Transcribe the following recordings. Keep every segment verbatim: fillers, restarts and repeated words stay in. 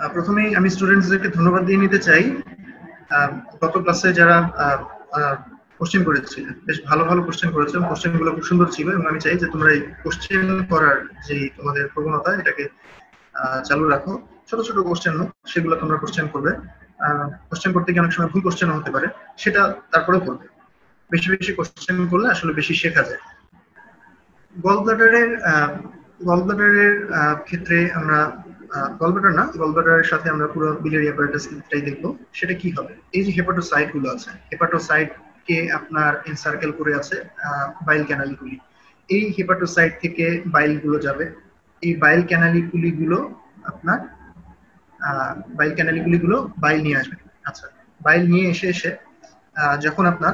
প্রথমেই আমি স্টুডেন্টসদেরকে ধন্যবাদ দিয়ে নিতে চাই। গত ক্লাসে যারা কোশ্চেন করেছিলেন বেশ ভালো ভালো কোশ্চেন করেছেন, কোশ্চেনগুলো খুব সুন্দর ছিল এবং আমি চাই যে তোমরা এই কোশ্চেন করার যে তোমাদের প্রবণতা এটাকে চালু রাখো। ছোট ছোট কোশ্চেন হোক সেগুলো তোমরা কোশ্চেন করবে। কোশ্চেন করতে গিয়ে অনেক সময় ভুল কোশ্চেন হতে পারে, সেটা তারপরেও করবে। বেশি বেশি কোশ্চেন করলে আসলে বেশি শেখা যায়। গলব্লাডারের গলব্লাডারের ক্ষেত্রে আমরা গলব্লাডার না গলব্লাডারের সাথে আমরা পুরো বিলিয়ারি অ্যাপারেটাসটাই দেখবো। সেটা কি হবে? এই যে হেপাটোসাইট গুলো আছে, হেপাটোসাইট কে আপনার এনসার্কেল করে আছে বাইল ক্যানালিগুলি। এই হেপাটোসাইট থেকে বাইল গুলো যাবে, এই বাইল ক্যানালিগুলি গুলো আপনার বাইল ক্যানালিগুলি গুলো বাইল নিয়ে আসবে। আচ্ছা, বাইল নিয়ে এসে এসে যখন আপনার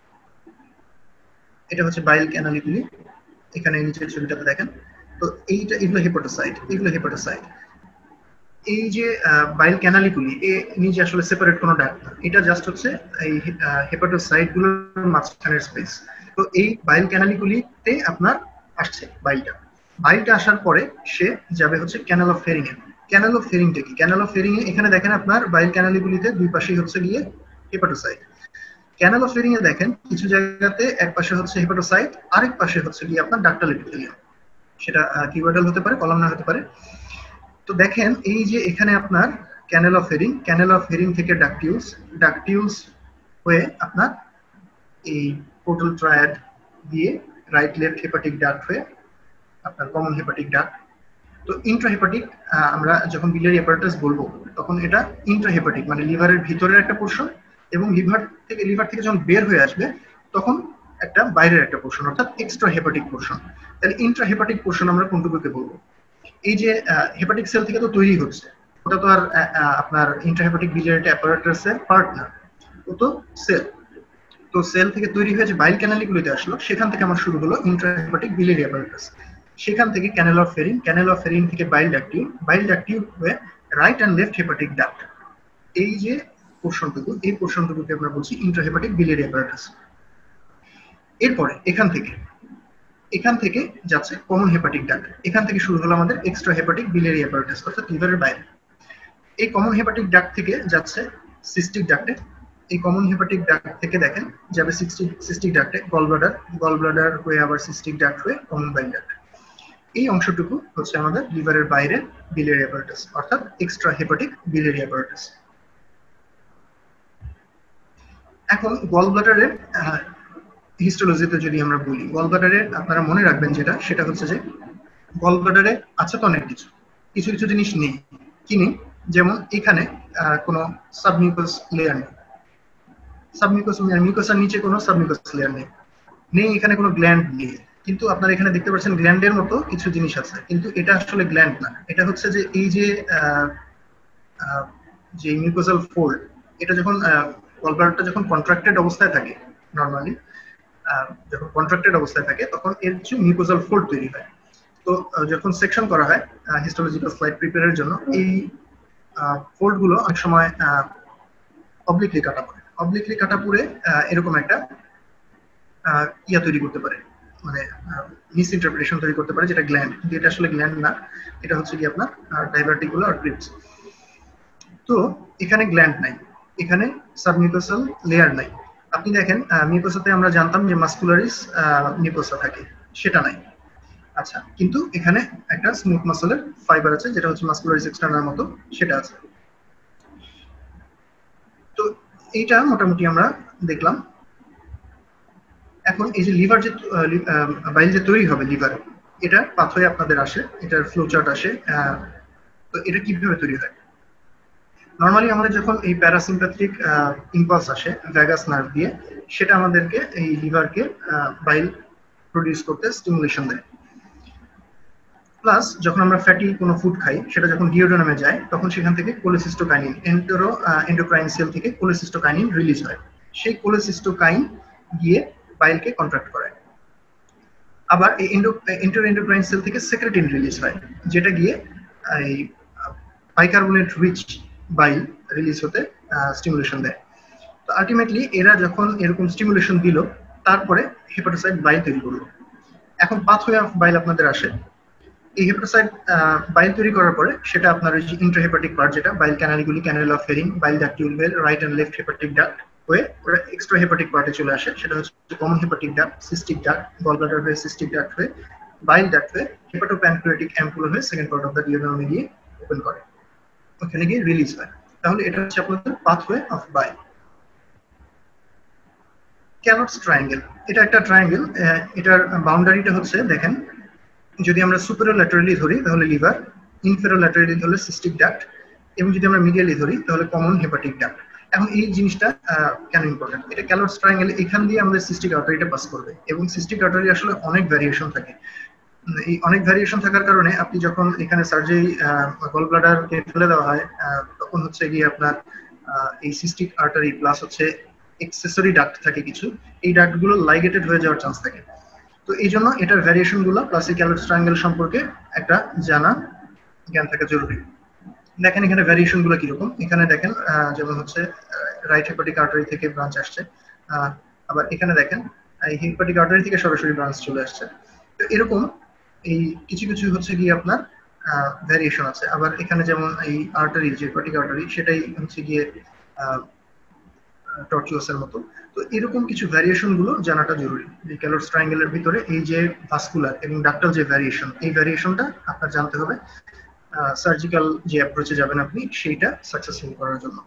এটা হচ্ছে বাইল ক্যানালিগুলি, এখানে নিচের ছবিটাতে দেখেন। তো এইটা এগুলো হেপাটোসাইট, এগুলো হেপাটোসাইট। এই যে বাইল ক্যানালিগুলি এ নিজে আসলে সেপারেট কোনো ডাক্ট না, এটা জাস্ট হচ্ছে এই হেপাটোসাইট গুলোর মাঝখানের স্পেস। তো এই বাইল ক্যানালিগুলিতে আপনার আসছে বাইলটা, বাইলটা আসার পরে সে যাবে হচ্ছে ক্যানাল অফ ফেরিং এ। ক্যানাল অফ ফেরিংটা কি? ক্যানাল অফ ফেরিং এ এখানে দেখেন আপনার বাইল ক্যানালিগুলিতে দুই পাশেই হচ্ছে গিয়ে হেপাটোসাইট। ক্যানাল অফ ফেরিং এ দেখেন কিছু জায়গাতে এক পাশে হচ্ছে হেপাটোসাইট, আরেক পাশে হচ্ছে গিয়ে আপনার ডাক্টাল এপিথেলিয়াম। সেটা কিউবাইডাল হতে পারে, কলামনার হতে পারে। তো দেখেন এই যে এখানে আপনার canal of Hering, canal of Hering থেকে ডাকটিউলস, ডাকটিউলস হয়ে আপনার এই পোর্টাল ট্রায়াড দিয়ে রাইট লেফট হেপাটিক ডাক্ট হয়ে আপনার কমন হেপাটিক ডাক্ট। তো ইন্ট্রাহেপাটিক আমরা যখন বিলিয়ারি অ্যাপারেটাস বলবো তখন এটা ইন্ট্রাহেপাটিক মানে লিভারের ভিতরের একটা পোর্শন, এবং লিভার থেকে লিভার থেকে যখন বের হয়ে আসবে তখন একটা বাইরের একটা পোর্শন, অর্থাৎ এক্সট্রা হেপাটিক পোর্শন। তাহলে ইন্ট্রাহেপাটিক পোর্শন আমরা কোনটুকুকে বলবো? এই যে হেপাটিক সেল থেকে তো তৈরি হচ্ছে, ওটা তো আর আপনার ইন্ট্রাহেপাটিক বিলিয়ারি অ্যাপারেটাসের পার্ট না, ও তো সেল। তো সেল থেকে তৈরি হয়ে যে বাইল ক্যানালিগুলোতে আসলো, সেখান থেকে আমার শুরু হলো ইন্ট্রাহেপাটিক বিলিয়ারি অ্যাপারেটাস। সেখান থেকে ক্যানেল অফ ফেরিং, ক্যানেল অফ ফেরিং থেকে বাইল ডাকটিউল, বাইল ডাকটিউল হয়ে right and left hepatic duct. এই যে পোর্শনটুকু, এই পোর্শনটুকুকে আমরা বলছি ইন্ট্রাহেপাটিক বিলিয়ারি অ্যাপারেটাস। এরপরে এখান থেকে এখান থেকে যাচ্ছে কমন হেপাটিক ডাক্ট। এখান থেকে শুরু হলো আমাদের এক্সট্রা হেপাটিক বিলিয়ারি অ্যাপারেটাস, অর্থাৎ লিভারের বাইরে। এই কমন হেপাটিক ডাক্ট থেকে যাচ্ছে সিস্টিক ডাক্টে। এই কমন হেপাটিক ডাক্ট থেকে দেখেন যাবে সিস্টিক সিস্টিক ডাক্টে গলব্লাডার, গলব্লাডার হয়ে আবার সিস্টিক ডাক্ট হয়ে কমন বাইল ডাক্ট। এই অংশটুকু হচ্ছে আমাদের লিভারের বাইরে বিলিয়ারি অ্যাপারেটাস, অর্থাৎ এক্সট্রা হেপাটিক বিলিয়ারি অ্যাপারেটাস। এখন গলব্লাডারের হিস্টোলজিতে যদি আমরা বলি, গলব্লাডারে আপনারা মনে রাখবেন যেটা, সেটা হচ্ছে যে গলব্লাডারে আছে তো অনেক কিছু, কিছু কিছু জিনিস নেই। কি নেই? যেমন এখানে কোনো সাবমিউকাস লেয়ার নেই, সাবমিউকাস মিউকাসের নিচে কোনো সাবমিউকাস লেয়ার নেই, নেই এখানে কোনো গ্ল্যান্ড নেই। কিন্তু আপনারা এখানে দেখতে পাচ্ছেন গ্ল্যান্ডের মতো কিছু জিনিস আছে, কিন্তু এটা আসলে গ্ল্যান্ড না। এটা হচ্ছে যে এই যে যে মিউকোসাল ফোল্ড, এটা যখন গলব্লাডারটা যখন কন্ট্রাক্টেড অবস্থায় থাকে, নরমালি যখন কন্ট্রাক্টেড অবস্থায় থাকে তখন এর কিছু মিউকোসাল ফোল্ড তৈরি হয়। তো যখন সেকশন করা হয় হিস্টোলজিক্যাল স্লাইড প্রিপেয়ারের জন্য, এই ফোল্ড গুলো অনেক সময় অবলিকলি কাটা পড়ে, অবলিকলি কাটা পড়ে এরকম একটা ইয়া তৈরি করতে পারে, মানে মিস ইন্টারপ্রিটেশন তৈরি করতে পারে, যেটা গ্ল্যান্ড, কিন্তু এটা আসলে গ্ল্যান্ড না, এটা হচ্ছে কি আপনার ডাইভার্টিকুলার ক্রিপস। তো এখানে গ্ল্যান্ড নাই, এখানে সাবমিউকোসাল লেয়ার নাই। আপনি দেখেন মিউকোসাতে আমরা জানতাম যে মাসকুলারিস মিউকোসা থাকে, সেটা নাই। আচ্ছা, কিন্তু এখানে একটা স্মুথ মাসলের ফাইবার আছে যেটা হচ্ছে মাসকুলারিস এক্সটার্নাল মতো, সেটা আছে। তো এইটা মোটামুটি আমরা দেখলাম। এখন এই যে লিভার যে বাইল যে তৈরি হবে লিভার, এটা পাথওয়ে আপনাদের আসে, এটার ফ্লো চার্ট আসে। তো এটা কিভাবে তৈরি হয়? নরমালি আমাদের যখন এই প্যারাসিম্প্যাথিক ইম্পালস আসে ভ্যাগাস নার্ভ দিয়ে, সেটা আমাদেরকে এই লিভারকে বাইল প্রডিউস করতে স্টিমুলেশন দেয়। প্লাস যখন আমরা ফ্যাটি কোনো ফুড খাই, সেটা যখন ডিওডেনামে যায় তখন সেখান থেকে কোলেসিস্টোকাইনিন, এন্টেরো এন্ডোক্রাইন সেল থেকে কোলেসিস্টোকাইনিন রিলিজ হয়। সেই কোলেসিস্টোকাইন গিয়ে বাইলকে কন্ট্রাক্ট করে। আবার এই এন্ডো এন্টেরো এন্ডোক্রাইন সেল থেকে সেক্রেটিন রিলিজ হয়, যেটা গিয়ে এই বাইকার্বনেট রিচ বাইল রিলিজ হতে স্টিমুলেশন দেয়। তো আলটিমেটলি এরা যখন এরকম স্টিমুলেশন দিল, তারপরে হেপাটোসাইট বাইল তৈরি করলো। এখন পাথওয়ে অফ বাইল আপনাদের আসে। এই হেপাটোসাইট বাইল তৈরি করার পরে সেটা আপনার ওই যে ইন্ট্রাহেপাটিক পার্ট, যেটা বাইল ক্যানালগুলি, canal of Hering, bile ductule ভেল, right and left hepatic duct হয়ে ওরা এক্সট্রা হেপাটিক পার্টে চলে আসে। সেটা হচ্ছে common hepatic duct, cystic duct, gallbladder হয়ে সিস্টিক ডাক্ট হয়ে বাইল ডাক্ট হয়ে হেপাটোপ্যানক্রিয়াটিক অ্যাম্পুলা হয়ে সেকেন্ড পার্ট অফ দ্য ডিওডানামে গিয়ে ওপেন করে, ওখানে গিয়ে রিলিজ হয়। তাহলে এটা হচ্ছে আপনাদের pathway of bile. Calot's triangle, এটা একটা ট্রায়াঙ্গেল। এটার বাউন্ডারিটা হচ্ছে দেখেন, যদি আমরা সুপারোল্যাটারালি ধরি তাহলে লিভার, ইনফেরোল্যাটারালি ধরলে সিস্টিক ডাক্ট, এবং যদি আমরা মিডিয়ালি ধরি তাহলে কমন হেপাটিক ডাক্ট। এখন এই জিনিসটা কেন ইম্পর্টেন্ট? এটা ক্যালটস ট্রায়াঙ্গেল, এখান দিয়ে আমাদের সিস্টিক আর্টারিটা পাস করবে, এবং সিস্টিক আর্টারি আসলে অনেক ভ্যারিয়েশন থাকে। এই অনেক ভ্যারিয়েশন থাকার কারণে আপনি যখন এখানে সার্জারি গল ব্লাডারকে ফেলে দেওয়া হয়, তখন হচ্ছে গিয়ে আপনার এই সিস্টিক আর্টারি প্লাস হচ্ছে এক্সেসরি ডাক্ট থাকে কিছু, এই ডাক্টগুলো লাইগেটেড হয়ে যাওয়ার চান্স থাকে। তো এই জন্য এটার ভ্যারিয়েশন গুলো প্লাস এই ক্যালটস ট্রায়াঙ্গেল সম্পর্কে একটা জানা জ্ঞান থাকা জরুরি। দেখেন এখানে ভ্যারিয়েশন গুলো কিরকম। এখানে দেখেন যেমন হচ্ছে রাইট হেপাটিক আর্টারি থেকে ব্রাঞ্চ আসছে, আবার এখানে দেখেন এই হেপাটিক আর্টারি থেকে সরাসরি ব্রাঞ্চ চলে আসছে। তো এরকম এই কিছু কিছু হচ্ছে গিয়ে আপনার ভ্যারিয়েশন আছে। আবার এখানে যেমন এই আর্টারি, যে হেপাটিক আর্টারি, সেটাই হচ্ছে গিয়ে টর্চুয়াসের মতো। তো এরকম কিছু ভ্যারিয়েশন গুলো জানাটা জরুরি। এই ক্যালটস ট্রায়াঙ্গেলের ভিতরে এই যে ভাস্কুলার এবং ডাক্টাল যে ভ্যারিয়েশন, এই ভ্যারিয়েশনটা আপনার জানতে হবে সার্জিক্যাল যে অ্যাপ্রোচে যাবেন আপনি সেইটা সাকসেসফুল করার জন্য।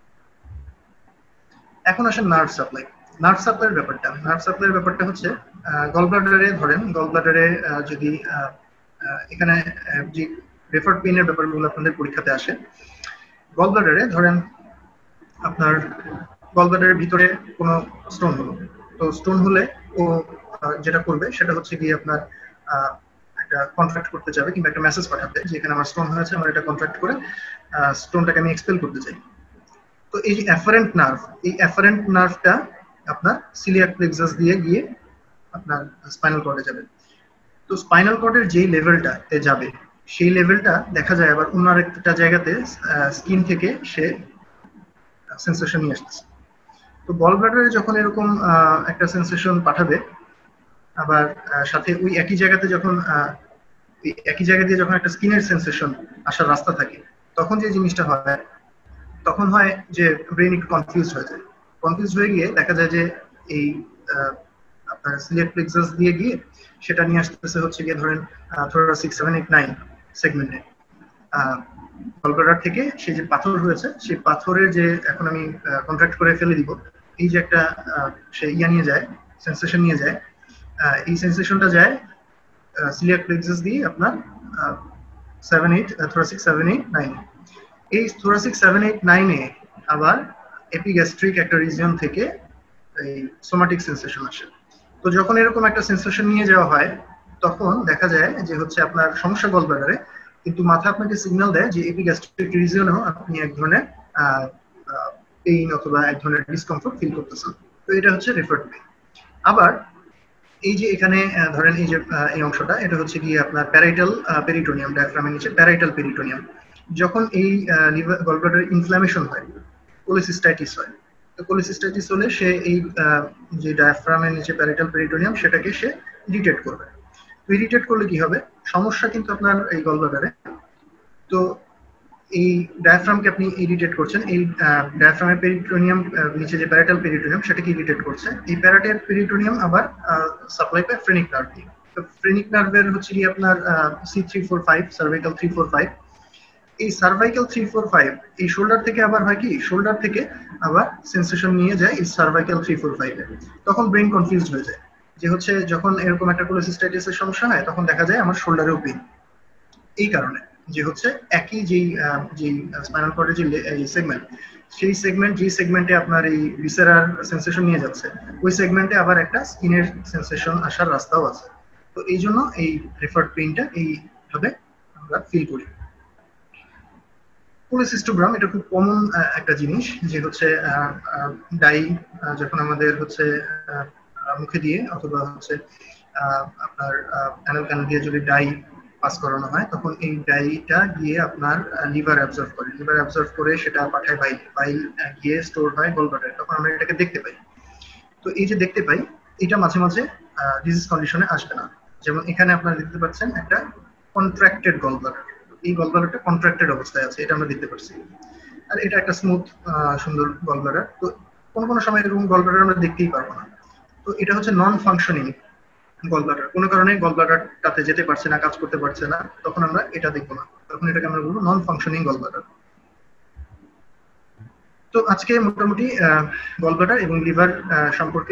এখন আসেন নার্ভ সাপ্লাই। নার্ভ সাপ্লাইয়ের ব্যাপারটা নার্ভ সাপ্লাইয়ের ব্যাপারটা হচ্ছে গল ব্লাডারে ধরেন, গল ব্লাডারে যদি এখানে যে রেফার্ড পেইনের ব্যাপারগুলো আপনাদের পরীক্ষাতে আসে, গল ব্লাডারে ধরেন আপনার গল ব্লাডারের ভিতরে কোনো স্টোন হলো, তো স্টোন হলে ও যেটা করবে সেটা হচ্ছে গিয়ে আপনার একটা কন্ট্রাক্ট করতে যাবে কিংবা একটা মেসেজ পাঠাবে যে এখানে আমার স্টোন হয়েছে, আমার এটা কন্ট্রাক্ট করে স্টোনটাকে আমি এক্সপেল করতে চাই। তো এই যে অ্যাফারেন্ট নার্ভ, এই অ্যাফারেন্ট নার্ভটা আপনার সিলিয়াক প্লেক্সাস দিয়ে গিয়ে আপনার স্পাইনাল কর্ডে যাবে। তো স্পাইনাল কর্ডের যেই লেভেলটাতে যাবে সেই লেভেলটা দেখা যায় আবার অন্য আরেকটা জায়গাতে স্কিন থেকে সে সেন্সেশন নিয়ে আসছে। তো গল ব্লাডারে যখন এরকম একটা সেন্সেশন পাঠাবে, আবার সাথে ওই একই জায়গাতে যখন একই জায়গা দিয়ে যখন একটা স্কিনের সেন্সেশন আসার রাস্তা থাকে, তখন যে জিনিসটা হয়, তখন হয় যে ব্রেন একটু কনফিউজ হয়ে যায়। কনফিউজ হয়ে গিয়ে দেখা যায় যে এই আপনার সিলিয়াক প্লেক্সাস দিয়ে গিয়ে সেটা নিয়ে আসতেছে হচ্ছে গিয়ে ধরেন থোরাসিক সেভেন এইট নাইন সেগমেন্টে। গল ব্লাডার থেকে সেই যে পাথর হয়েছে, সেই পাথরের যে এখন আমি কন্ট্রাক্ট করে ফেলে দিব, এই যে একটা সে ইয়া নিয়ে যায়, সেন্সেশন নিয়ে যায়, এই সেন্সেশনটা যায় সিলিয়াক প্লেক্সাস দিয়ে আপনার seven eight thoracic seven eight nine. এই থোরাসিক সেভেন এইট নাইনে আবার এপিগ্যাস্ট্রিক একটা রিজিয়ন থেকে এই সোমাটিক সেন্সেশন আসে। তো যখন এরকম একটা সেন্সেশন নিয়ে যাওয়া হয়, তখন দেখা যায় যে হচ্ছে আপনার সমস্যা গল ব্লাডারে, কিন্তু মাথা আপনাকে সিগন্যাল দেয় যে এপিগ্যাস্ট্রিক রিজিয়নেও আপনি এক ধরনের পেইন অথবা এক ধরনের ডিসকমফোর্ট ফিল করতেছেন। তো এটা হচ্ছে রেফার্ড পেইন। আবার এই যে এখানে ধরেন এই যে এই অংশটা, এটা হচ্ছে গিয়ে আপনার প্যারাইটাল পেরিটোনিয়াম, ডায়াফ্রামের নিচে প্যারাইটাল পেরিটোনিয়াম। যখন এই লিভার গল ব্লাডার ইনফ্ল্যামেশন হয়, কোলিসিস্টাইটিস হয়, তো কোলিসিস্টাইটিস হলে সে এই যে ডায়াফ্রামের নিচে প্যারাইটাল পেরিটোনিয়াম সেটাকে সে ইরিটেট করবে। তো ইরিটেট করলে কি হবে, সমস্যা কিন্তু আপনার এই গল ব্লাডারে। তো এই ডায়াফ্রামকে আপনি ইরিটেট করছেন, এই ডায়াফ্রামের পেরিটোনিয়াম নিচে যে প্যারাইটাল পেরিটোনিয়াম সেটাকে ইরিটেট করছে। এই প্যারাইটাল পেরিটোনিয়াম আবার সাপ্লাই পায় ফ্রেনিক নার্ভ দিয়ে। তো ফ্রেনিক নার্ভের হচ্ছে কি আপনার C three four five, cervical three four five. এই সার্ভাইকাল থ্রি ফোর ফাইভ এই শোল্ডার থেকে আবার হয় কি, শোল্ডার থেকে আবার সেন্সেশন নিয়ে যায় এই সার্ভাইকাল থ্রি ফোর ফাইভ এ। তখন ব্রেন কনফিউজড হয়ে যায় যে হচ্ছে যখন এরকম একটা কোলিসিস্টাইটিসের সমস্যা হয়, তখন দেখা যায় আমার শোল্ডারেও পেইন। এই কারণে যে হচ্ছে একই যেই যেই স্পাইনাল কর্ডের যে সেগমেন্ট, সেই সেগমেন্ট যে সেগমেন্টে আপনার এই ভিসেরার সেন্সেশন নিয়ে যাচ্ছে, ওই সেগমেন্টে আবার একটা স্কিনের সেন্সেশন আসার রাস্তাও আছে। তো এই জন্য এই রেফার্ড পেইনটা এইভাবে আমরা ফিল করি। কোলিসিস্টোগ্রাম এটা খুব কমন একটা জিনিস, যে হচ্ছে ডাই যখন আমাদের হচ্ছে মুখে দিয়ে অথবা হচ্ছে আপনার অ্যানাল ক্যানাল দিয়ে যদি ডাই পাস করানো হয়, তখন এই ডাইটা গিয়ে আপনার লিভার অ্যাবজর্ব করে, লিভার অ্যাবজর্ব করে সেটা পাঠায় বাইল, বাইল গিয়ে স্টোর হয় গল ব্লাডারে, তখন আমরা এটাকে দেখতে পাই। তো এই যে দেখতে পাই, এটা মাঝে মাঝে ডিজিজ কন্ডিশনে আসবে না। যেমন এখানে আপনারা দেখতে পাচ্ছেন একটা কন্ট্রাক্টেড গল ব্লাডার। এই গল ব্লাডারটা কন্ট্রাক্টেড অবস্থায় আছে, এটা আমরা দেখতে পাচ্ছি। আর এটা একটা স্মুথ সুন্দর গল ব্লাডার। তো কোনো কোনো সময় এরকম গল ব্লাডার আমরা দেখতেই পারবো না। তো এটা হচ্ছে নন ফাংশনিং গল ব্লাডার, কোনো কারণে গল ব্লাডারটাতে যেতে পারছে না, কাজ করতে পারছে না, তখন আমরা এটা দেখবো না, তখন এটাকে আমরা বলবো নন ফাংশনিং গল ব্লাডার। তো আজকে মোটামুটি গল ব্লাডার এবং লিভার সম্পর্কে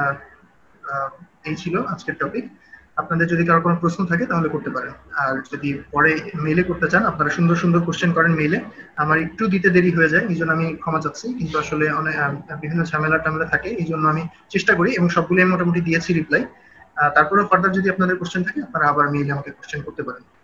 এই ছিল আজকের টপিক। আপনাদের যদি কারো কোনো প্রশ্ন থাকে তাহলে করতে পারেন, আর যদি পরে মেইলে করতে চান আপনারা সুন্দর সুন্দর কোশ্চেন করেন মেইলে। আমার একটু দিতে দেরি হয়ে যায়, এই জন্য আমি ক্ষমা চাচ্ছি, কিন্তু আসলে অনেক বিভিন্ন ঝামেলা টামেলা থাকে, এই জন্য আমি চেষ্টা করি এবং সবগুলো মোটামুটি দিয়েছি রিপ্লাই। তারপরে ফার্দার যদি আপনাদের কোশ্চেন থাকে আপনারা আবার মেইলে আমাকে কোশ্চেন করতে পারেন।